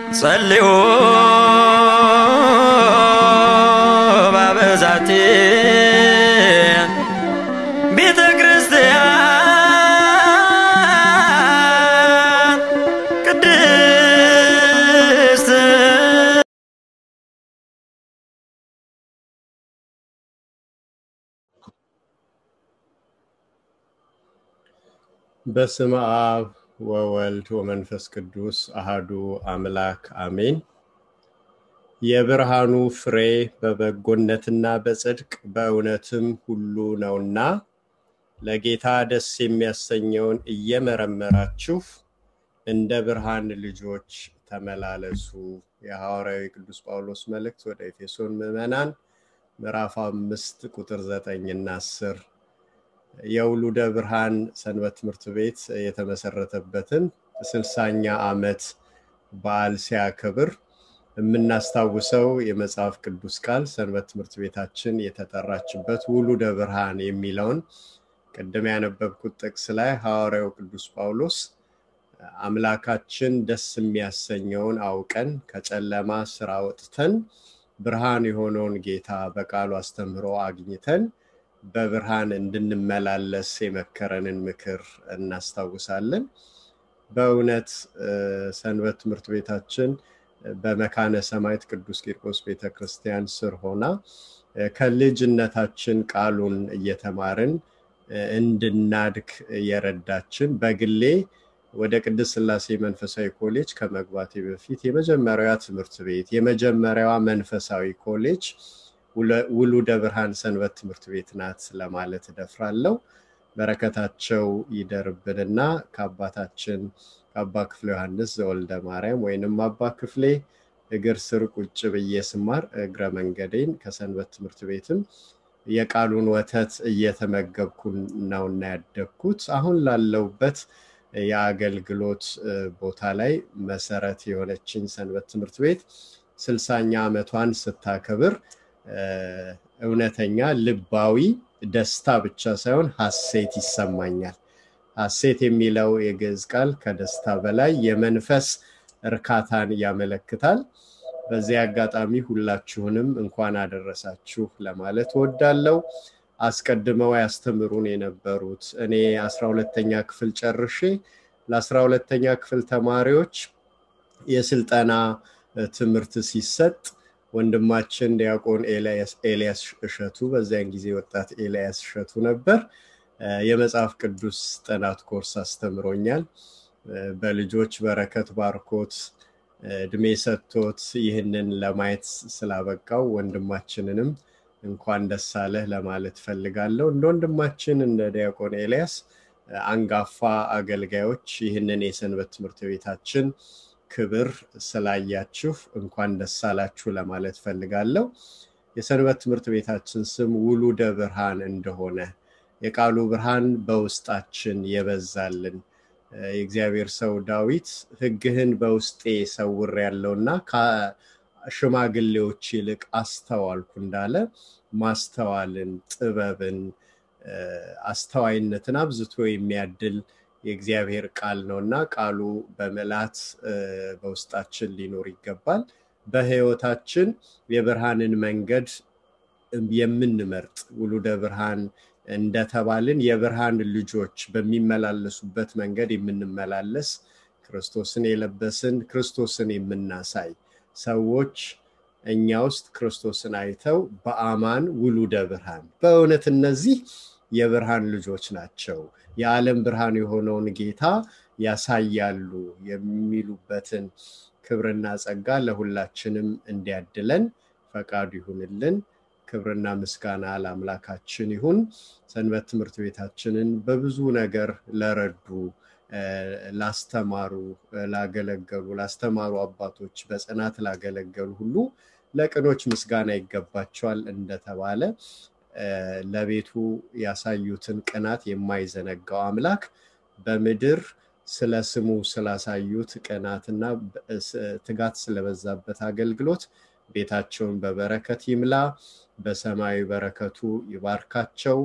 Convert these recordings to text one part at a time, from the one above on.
ጸልዩ ባበዛቴ ቤተ ክርስቲያን ቅድስት በስመ አብ ወወልድ ወመንፈስ ቅዱስ አሐዱ አምላክ አሜን። የብርሃኑ ፍሬ በበጎነትና በጽድቅ በእውነትም ሁሉ ነውና ለጌታ ደስ የሚያሰኘውን እየመረመራችሁ እንደ ብርሃን ልጆች ተመላለሱ። የሐዋርያው ቅዱስ ጳውሎስ መልእክት ወደ ኤፌሶን ምዕመናን ምዕራፍ 5 ቁጥር 9 እና 10 የውሉደ ብርሃን ሰንበት ትምህርት ቤት የተመሰረተበትን 60ኛ ዓመት በዓል ሲያከብር የምናስታውሰው የመጽሐፍ ቅዱስ ቃል ሰንበት ትምህርት ቤታችን የተጠራችበት ውሉደ ብርሃን የሚለውን ቀደም ያነበብኩት ጥቅስ ላይ ሐዋርያው ቅዱስ ጳውሎስ አምላካችን ደስ የሚያሰኘውን አውቀን ከጨለማ ስራ ወጥተን ብርሃን የሆነውን ጌታ በቃሉ አስተምሮ አግኝተን በብርሃን እንድንመላለስ የመከረንን ምክር እናስታውሳለን። በእውነት ሰንበት ትምህርት ቤታችን በመካነ ሰማዕት ቅዱስ ቂርቆስ ቤተክርስቲያን ስር ሆና ከልጅነታችን ቃሉን እየተማርን እንድናድግ የረዳችን በግሌ ወደ ቅድስት ሥላሴ መንፈሳዊ ኮሌጅ ከመግባቴ በፊት የመጀመሪያዋ ትምህርት ቤት የመጀመሪያዋ መንፈሳዊ ኮሌጅ ውሉደ ብርሃን ሰንበት ትምህርት ቤት ናት ለማለት ደፍራለሁ። በረከታቸው ይደርብንና ከአባታችን አባ ክፍሌ ዮሐንስ ዘወልደ ማርያም ወይንም አባ ክፍሌ እግር ስር ቁጭ ብዬ ስማር እግረ መንገዴን ከሰንበት ትምህርት ቤትም የቃሉን ወተት እየተመገብኩ ነውና ያደግኩት። አሁን ላለውበት የአገልግሎት ቦታ ላይ መሰረት የሆነችኝ ሰንበት ትምህርት ቤት 60ኛ ዓመቷን ስታከብር እውነተኛ ልባዊ ደስታ ብቻ ሳይሆን ሐሴት ይሰማኛል። ሐሴት የሚለው የግዕዝ ቃል ከደስታ በላይ የመንፈስ እርካታን ያመለክታል። በዚህ አጋጣሚ ሁላችሁንም እንኳን አደረሳችሁ ለማለት ወዳለው አስቀድመው ያስተምሩን የነበሩት እኔ 12ኛ ክፍል ጨርሼ ለ12ኛ ክፍል ተማሪዎች የስልጠና ትምህርት ሲሰጥ ወንድማችን ዲያቆን ኤልያስ እሸቱ በዚያን ጊዜ ወጣት ኤልያስ እሸቱ ነበር የመጽሐፍ ቅዱስ ጥናት ኮርስ አስተምሮኛል። በልጆች በረከት ባርኮት እድሜ ሰጥቶት ይህንን ለማየት ስላበቃው ወንድማችንንም እንኳን ደስ አለህ ለማለት ፈልጋለሁ። እንደ ወንድማችን እንደ ዲያቆን ኤልያስ አንጋፋ አገልጋዮች ይህንን የሰንበት ትምህርት ቤታችን ክብር ስላያችሁ እንኳን ደስ አላችሁ ለማለት ፈልጋለሁ። የሰንበት ትምህርት ቤታችን ስም ውሉደ ብርሃን እንደሆነ የቃሉ ብርሃን በውስጣችን የበዛልን የእግዚአብሔር ሰው ዳዊት ሕግህን በውስጤ ሰውር ያለውና ከሽማግሌዎች ይልቅ አስተዋልኩ እንዳለ ማስተዋልን ጥበብን አስተዋይነትን አብዝቶ የሚያድል የእግዚአብሔር ቃል ነውና ቃሉ በመላት በውስጣችን ሊኖር ይገባል። በህይወታችን የብርሃንን መንገድ የምንመርጥ ውሉደ ብርሃን እንደተባልን የብርሃን ልጆች በሚመላለሱበት መንገድ የምንመላለስ ክርስቶስን የለበስን ክርስቶስን የምናሳይ ሰዎች እኛ ውስጥ ክርስቶስን አይተው በአማን ውሉደ ብርሃን በእውነት እነዚህ የብርሃን ልጆች ናቸው የዓለም ብርሃን የሆነውን ጌታ ያሳያሉ የሚሉበትን ክብርና ጸጋ ለሁላችንም እንዲያድለን ፈቃዱ ይሁንልን። ክብርና ምስጋና ለአምላካችን ይሁን። ሰንበት ትምህርት ቤታችንን በብዙ ነገር ለረዱ ላስተማሩ ላገለገሉ ላስተማሩ አባቶች በጽናት ላገለገሉ ሁሉ ለቅኖች ምስጋና ይገባቸዋል እንደተባለ ለቤቱ ያሳዩትን ቅናት የማይዘነጋው አምላክ በመድር ስለ ስሙ ስላሳዩት ቅናትና ትጋት ስለበዛበት አገልግሎት ቤታቸውን በበረከት ይምላ በሰማይ በረከቱ ይባርካቸው።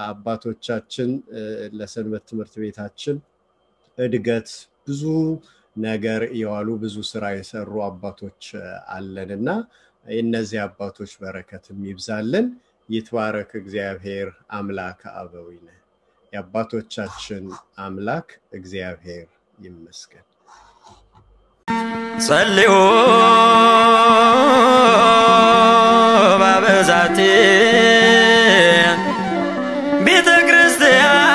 አባቶቻችን ለሰንበት ትምህርት ቤታችን እድገት ብዙ ነገር የዋሉ ብዙ ስራ የሰሩ አባቶች አለንና እነዚህ አባቶች በረከትም ይብዛልን። ይትባረክ እግዚአብሔር አምላከ አበዊነ። የአባቶቻችን አምላክ እግዚአብሔር ይመስገን። ጸልዩ ባበዛቲ ቤተ ክርስቲያን